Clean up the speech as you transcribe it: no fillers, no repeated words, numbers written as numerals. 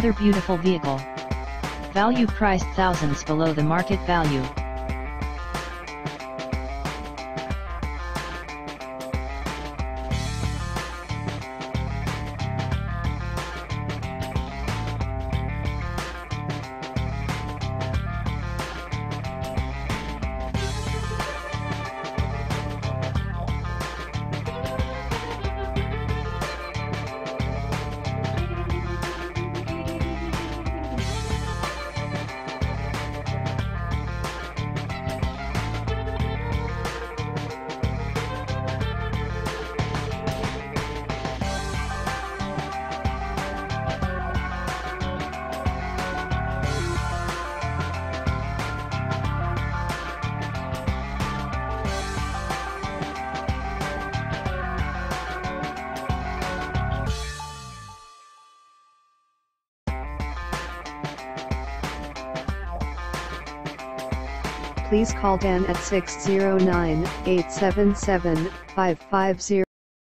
Another beautiful vehicle. Value priced thousands below the market value. Please call Dan at 609-877-5500.